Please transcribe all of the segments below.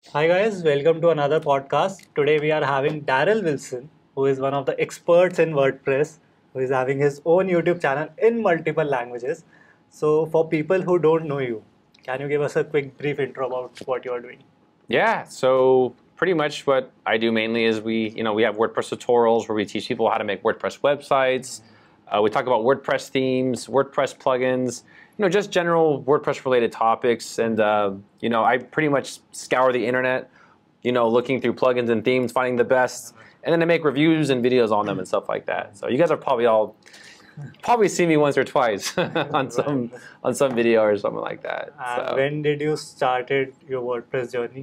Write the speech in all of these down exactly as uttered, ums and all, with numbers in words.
Hi guys, welcome to another podcast. Today we are having Darrel Wilson, who is one of the experts in WordPress, who is having his own YouTube channel in multiple languages. So for people who don't know you, can you give us a quick brief intro about what you are doing? Yeah, so pretty much what I do mainly is we, you know, we have WordPress tutorials where we teach people how to make WordPress websites. Uh, we talk about WordPress themes, WordPress plugins, you know, just general WordPress related topics. And, uh, you know, I pretty much scour the internet, you know, looking through plugins and themes, finding the best, and then I make reviews and videos on them and stuff like that. So you guys are probably all, probably seen me once or twice on some on some video or something like that. And So. when did you started your WordPress journey?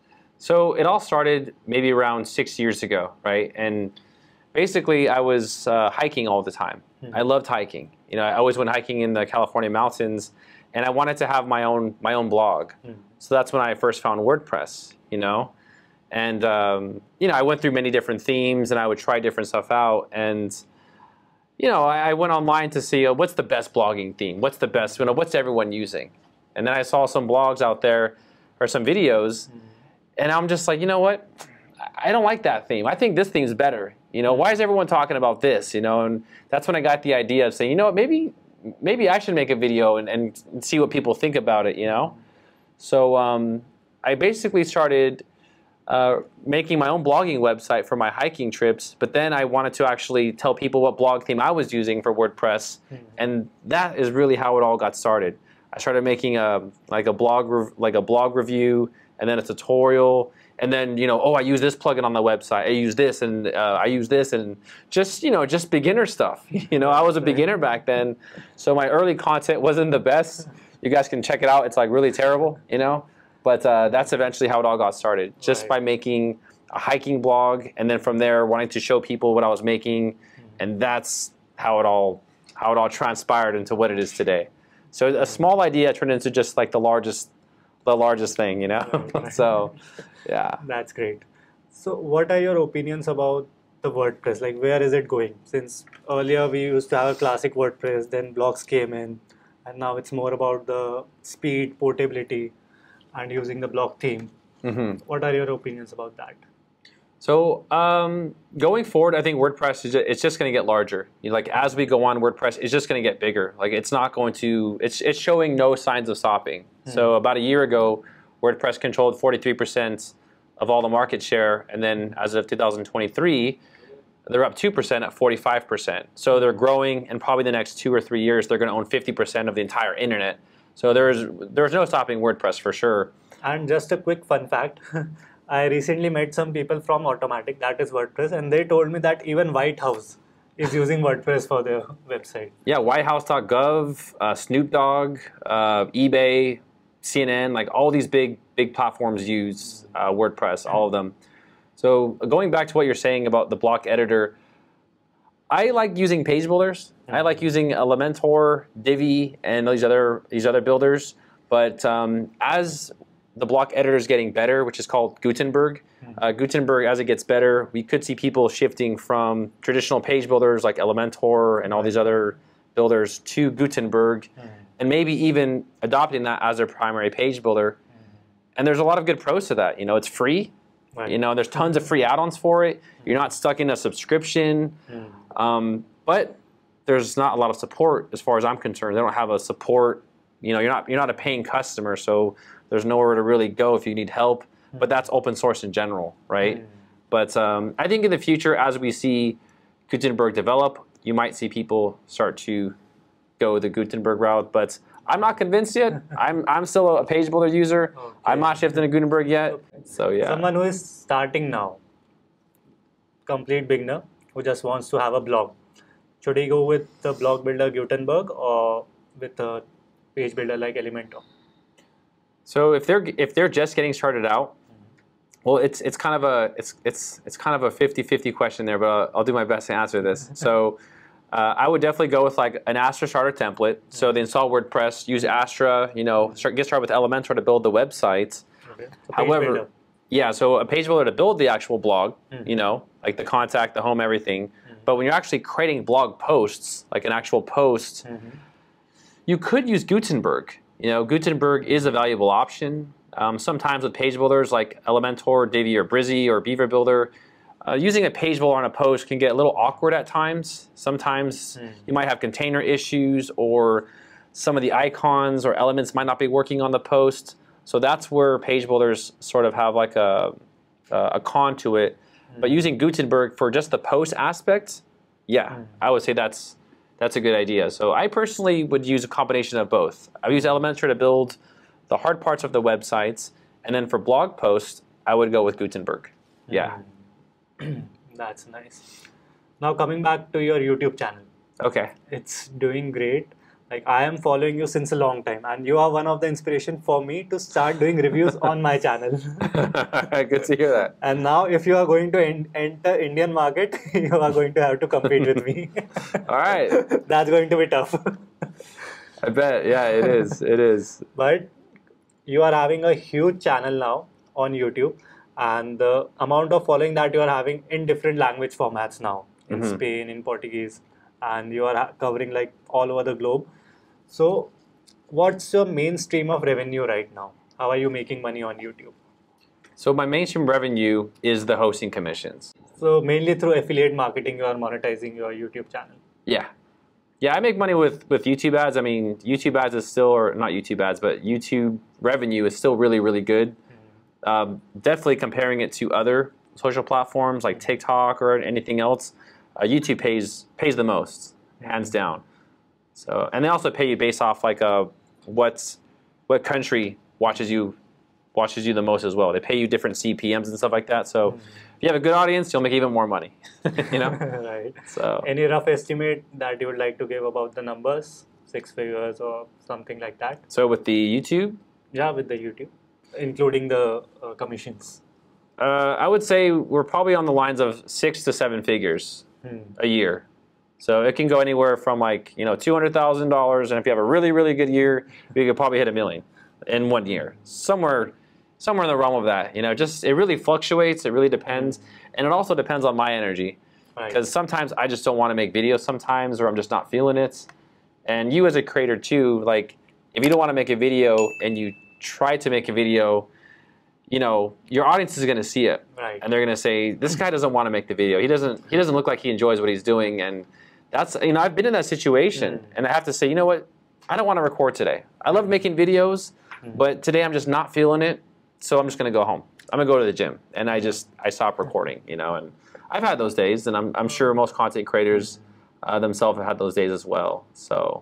So it all started maybe around six years ago, right? And basically, I was uh, hiking all the time. Hmm. I loved hiking. You know, I always went hiking in the California mountains, and I wanted to have my own my own blog. Hmm. So that's when I first found WordPress. You know, and um, you know, I went through many different themes, and I would try different stuff out. And you know, I, I went online to see uh, what's the best blogging theme, what's the best, you know, what's everyone using. And then I saw some blogs out there or some videos. Hmm. And I'm just like, you know what? I don't like that theme. I think this theme's better. You know, why is everyone talking about this? You know, and that's when I got the idea of saying, you know what, maybe maybe I should make a video and, and see what people think about it, you know? So um, I basically started uh, making my own blogging website for my hiking trips, but then I wanted to actually tell people what blog theme I was using for WordPress, mm-hmm. and that is really how it all got started. I started making a like a blog like a blog review, and then a tutorial, and then, you know, oh, I use this plugin on the website, I use this, and uh, I use this, and just, you know, just beginner stuff. You know, I was a beginner back then, so my early content wasn't the best. You guys can check it out. It's like really terrible, you know, but uh, that's eventually how it all got started, just right. by making a hiking blog, and then from there wanting to show people what I was making, and that's how it all how it all transpired into what it is today. So a small idea turned into just like the largest the largest thing, you know. Right. So yeah, that's great. So what are your opinions about the WordPress? Like, where is it going? Since earlier we used to have a classic WordPress, then blocks came in, and now it's more about the speed, portability, and using the block theme. Mm-hmm. What are your opinions about that? So um, going forward, I think WordPress is just, it's just going to get larger. You know, like as we go on, WordPress is just going to get bigger. Like it's not going to. It's it's showing no signs of stopping. Mm-hmm. So about a year ago, WordPress controlled forty-three percent of all the market share, and then as of two thousand twenty-three, they're up two percent at forty-five percent. So they're growing, and probably the next two or three years, they're going to own fifty percent of the entire internet. So there's there's no stopping WordPress for sure. And just a quick fun fact. I recently met some people from Automatic, that is WordPress, and they told me that even Whitehouse is using WordPress for their website. Yeah, whitehouse dot gov, uh, Snoop Dogg, uh, eBay, C N N, like all these big big platforms use uh, WordPress, all of them. So going back to what you're saying about the block editor, I like using page builders. Mm-hmm. I like using Elementor, Divi, and these other these other builders. But um, as the block editor is getting better, which is called Gutenberg. Uh, Gutenberg, as it gets better, we could see people shifting from traditional page builders like Elementor and all these other builders to Gutenberg, mm. and maybe even adopting that as their primary page builder. Mm. And there's a lot of good pros to that. You know, it's free. Right. You know, there's tons of free add-ons for it. You're not stuck in a subscription. Mm. Um, but there's not a lot of support as far as I'm concerned. They don't have a support. You know, you're not you're not a paying customer, so there's nowhere to really go if you need help. But that's open source in general, right? Mm. But um, I think in the future, as we see Gutenberg develop, you might see people start to go the Gutenberg route. But I'm not convinced yet. I'm I'm still a page builder user. Okay. I'm not shifting to Gutenberg yet. Okay. So yeah. Someone who is starting now, complete beginner, who just wants to have a blog, should he go with the blog builder Gutenberg or with a page builder like Elementor? So if they're if they're just getting started out, well, it's it's kind of a it's it's it's kind of a fifty fifty question there, but I'll, I'll do my best to answer this. So uh, I would definitely go with like an Astra starter template. So they install WordPress, use Astra, you know, start, get started with Elementor to build the websites. Okay. So However, builder. yeah, so a page builder to build the actual blog, mm. you know, like the contact, the home, everything. Mm. But when you're actually creating blog posts, like an actual post, mm-hmm. you could use Gutenberg. You know, Gutenberg is a valuable option, Um, sometimes with page builders like Elementor, Divi, or Brizzy, or Beaver Builder, uh, using a page builder on a post can get a little awkward at times. Sometimes mm. you might have container issues, or some of the icons or elements might not be working on the post. So that's where page builders sort of have like a, a con to it. Mm. But using Gutenberg for just the post aspect, yeah, mm. I would say that's that's a good idea. So I personally would use a combination of both. I use Elementor to build the hard parts of the websites, and then for blog posts, I would go with Gutenberg. Yeah. Mm. That's nice. Now coming back to your YouTube channel. Okay. It's doing great. Like, I am following you since a long time, and you are one of the inspiration for me to start doing reviews on my channel. Good to hear that. And now if you are going to en enter Indian market, you are going to have to compete with me. All right. That's going to be tough. I bet. Yeah, it is. It is. But you are having a huge channel now on YouTube, and the amount of following that you are having in different language formats now, in mm-hmm. Spain, in Portuguese, and you are covering like all over the globe. So what's your main stream of revenue right now? How are you making money on YouTube? So my mainstream revenue is the hosting commissions. So mainly through affiliate marketing, you are monetizing your YouTube channel. Yeah. Yeah, I make money with, with YouTube ads. I mean, YouTube ads is still, or not YouTube ads, but YouTube revenue is still really, really good. Mm-hmm. Um, definitely comparing it to other social platforms like TikTok or anything else, uh, YouTube pays pays the most, hands down. So, and they also pay you based off like uh, what's what country watches you watches you the most as well. They pay you different C P Ms and stuff like that. So, mm-hmm. if you have a good audience, you'll make even more money. You know, right? So, any rough estimate that you would like to give about the numbers, six figures or something like that? So with the YouTube, yeah, with the YouTube, including the uh, commissions. Uh, I would say we're probably on the lines of six to seven figures hmm. a year. So it can go anywhere from like, you know, two hundred thousand dollars, and if you have a really, really good year, you could probably hit a million in one year. Somewhere, somewhere in the realm of that. You know, just it really fluctuates. It really depends, and it also depends on my energy. Because right. sometimes I just don't want to make videos sometimes, or I'm just not feeling it. And you as a creator too, like if you don't want to make a video and you try to make a video, you know, your audience is going to see it, right. and they're going to say, "This guy doesn't want to make the video. He doesn't. He doesn't look like he enjoys what he's doing." And that's, you know, I've been in that situation, mm. and I have to say, you know what? I don't want to record today. I love making videos, mm. but today I'm just not feeling it. So I'm just going to go home. I'm going to go to the gym, and I just I stop recording. You know, and I've had those days, and I'm I'm sure most content creators uh, themselves have had those days as well. So,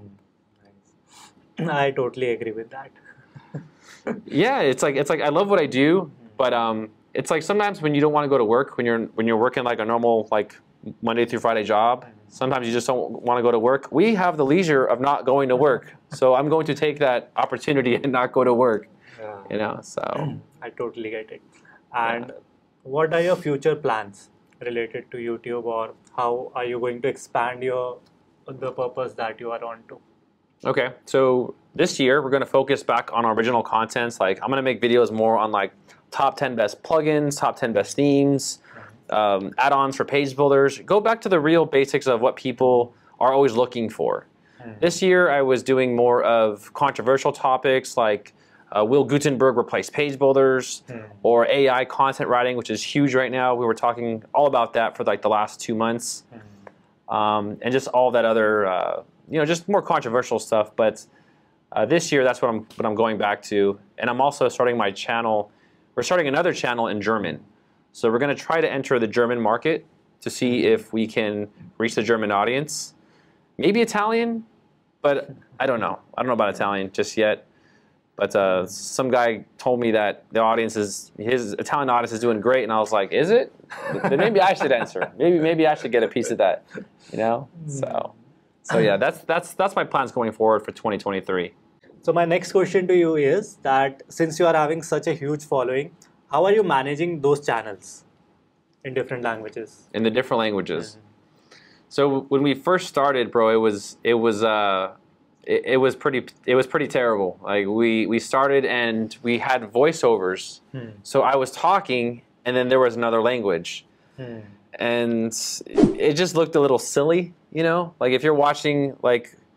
mm. I totally agree with that. Yeah, it's like it's like I love what I do, but um, it's like sometimes when you don't want to go to work, when you're when you're working like a normal like Monday through Friday job, sometimes you just don't want to go to work. We have the leisure of not going to work, so I'm going to take that opportunity and not go to work. Yeah. You know, so I totally get it. And yeah. what are your future plans related to YouTube, or how are you going to expand your the purpose that you are on to? Okay, so this year we're going to focus back on original contents. Like I'm going to make videos more on like top ten best plugins, top ten best themes, um, add-ons for page builders. Go back to the real basics of what people are always looking for. Mm. This year I was doing more of controversial topics like uh, will Gutenberg replace page builders, mm. or A I content writing, which is huge right now. We were talking all about that for like the last two months, mm. um, and just all that other. Uh, You know, just more controversial stuff. But uh, this year, that's what I'm what I'm going back to. And I'm also starting my channel. We're starting another channel in German. So we're going to try to enter the German market to see if we can reach the German audience. Maybe Italian, but I don't know. I don't know about Italian just yet. But uh, some guy told me that the audience is his Italian audience is doing great, and I was like, "Is it? Then maybe I should answer. Maybe maybe I should get a piece of that." You know, so. So yeah, that's that's that's my plans going forward for twenty twenty-three. So my next question to you is that since you are having such a huge following, how are you managing those channels in different languages? In the different languages. Mm-hmm. So when we first started, bro, it was it was uh it, it was pretty it was pretty terrible. Like we we started and we had voiceovers. Hmm. So I was talking and then there was another language. Hmm. And it just looked a little silly. You know, like if you're watching, like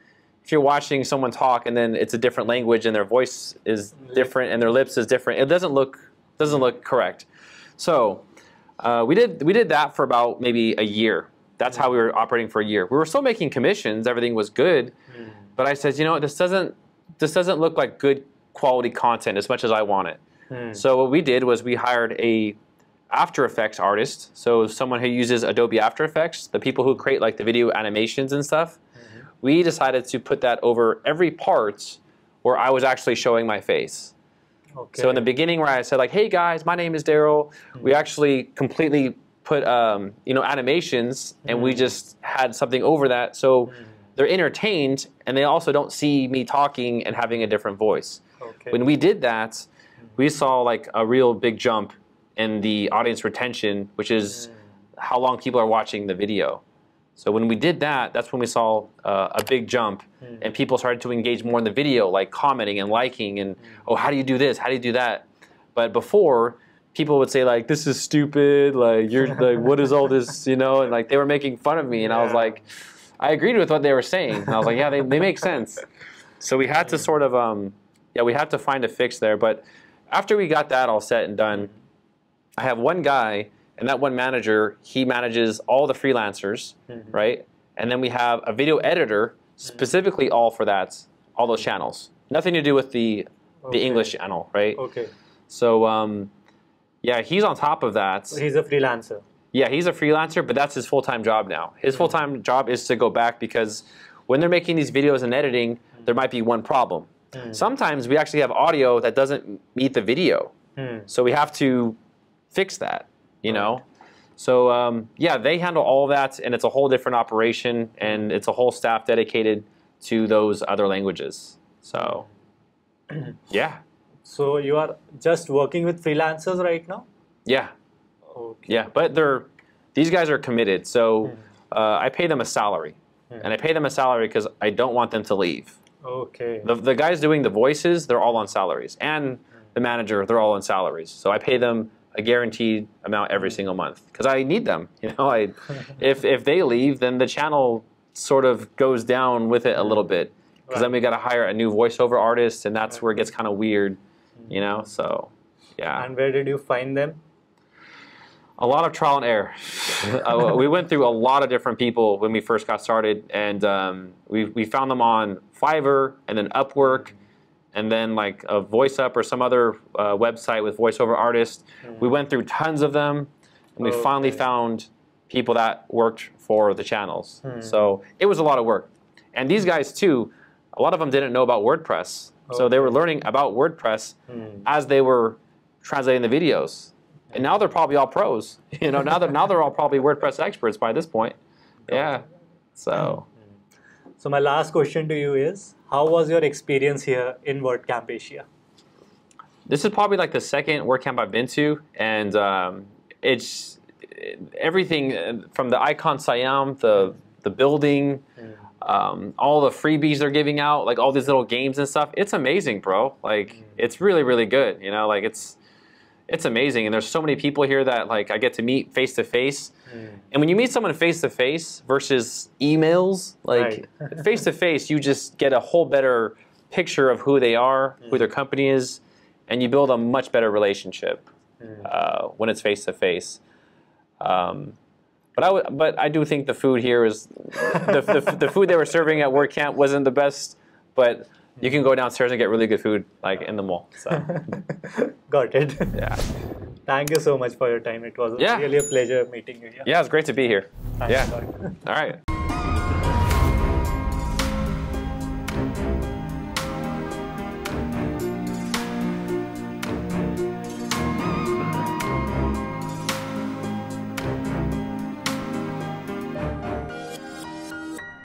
if you're watching someone talk and then it's a different language and their voice is different and their lips is different, it doesn't look doesn't look correct. So uh, we did we did that for about maybe a year. That's how we were operating for a year. We were still making commissions, everything was good, mm. but I said, you know, this doesn't this doesn't look like good quality content as much as I want it. Mm. So what we did was we hired a After Effects artist, so someone who uses Adobe After Effects, the people who create like the video animations and stuff. Mm-hmm. We decided to put that over every part where I was actually showing my face. Okay. So in the beginning where I said like, hey guys, my name is Darrel, mm-hmm. we actually completely put um, you know, animations and mm-hmm. we just had something over that so mm-hmm. they're entertained and they also don't see me talking and having a different voice. Okay. When we did that, mm-hmm. we saw like a real big jump in the audience retention, which is mm. how long people are watching the video. So when we did that, that's when we saw uh, a big jump mm. and people started to engage more in the video, like commenting and liking and, mm. oh, how do you do this? How do you do that? But before, people would say like, this is stupid, like, you're like, what is all this, you know? And like, they were making fun of me and yeah. I was like, I agreed with what they were saying. And I was like, yeah, they, they make sense. So we had to sort of, um, yeah, we had to find a fix there. But after we got that all set and done, I have one guy, and that one manager, he manages all the freelancers, mm-hmm. right? And then we have a video editor specifically all for that, all those channels. Nothing to do with the okay. the English channel, right? Okay. So, um, yeah, he's on top of that. So he's a freelancer. Yeah, he's a freelancer, but that's his full-time job now. His mm-hmm. full-time job is to go back because when they're making these videos and editing, mm-hmm. there might be one problem. Mm-hmm. Sometimes we actually have audio that doesn't meet the video. Mm-hmm. So we have to fix that, you know? So, um, yeah, they handle all that, and it's a whole different operation, and it's a whole staff dedicated to those other languages. So, yeah. So you are just working with freelancers right now? Yeah. Okay. Yeah, but they're, these guys are committed. So uh, I pay them a salary, and I pay them a salary because I don't want them to leave. Okay. The, the guys doing the voices, they're all on salaries, and the manager, they're all on salaries. So I pay them a guaranteed amount every single month because I need them. You know, I if if they leave, then the channel sort of goes down with it a little bit because right. then we got to hire a new voiceover artist, and that's where it gets kind of weird. You know, so yeah. And where did you find them? A lot of trial and error. uh, we went through a lot of different people when we first got started, and um, we we found them on Fiverr and then Upwork. And then like a VoiceUp or some other uh, website with voiceover artists. Mm-hmm. We went through tons of them, and we okay. finally found people that worked for the channels. Mm-hmm. So it was a lot of work. And these guys too, a lot of them didn't know about WordPress. Okay. So they were learning about WordPress mm-hmm. as they were translating the videos. And now they're probably all pros. You know, now they're, now they're all probably WordPress experts by this point. Yeah, so. So my last question to you is, how was your experience here in Wordcamp Asia? This is probably like the second WordCamp I've been to, and um, it's everything from the Icon Siam, the the building, mm. um, all the freebies they're giving out, like all these little games and stuff. It's amazing, bro. Like mm. it's really, really good. You know, like it's it's amazing, and there's so many people here that like I get to meet face to face. And when you meet someone face to face versus emails, like face to face, you just get a whole better picture of who they are, mm. who their company is, and you build a much better relationship mm. uh, when it's face to face. Um, but I w but I do think the food here is the, the the food they were serving at WordCamp wasn't the best, but you can go downstairs and get really good food like in the mall. So. Got it. Yeah. Thank you so much for your time. It was yeah. really a pleasure meeting you here. Yeah, it's great to be here. Thanks yeah. All right.